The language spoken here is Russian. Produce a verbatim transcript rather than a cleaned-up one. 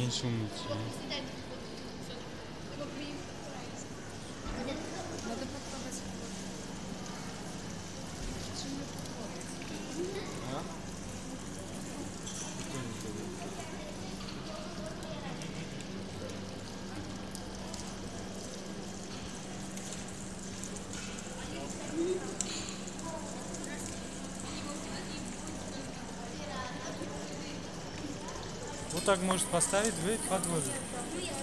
меньше умыть. Надо попробовать. А? Вот так можешь поставить, дверь под воду.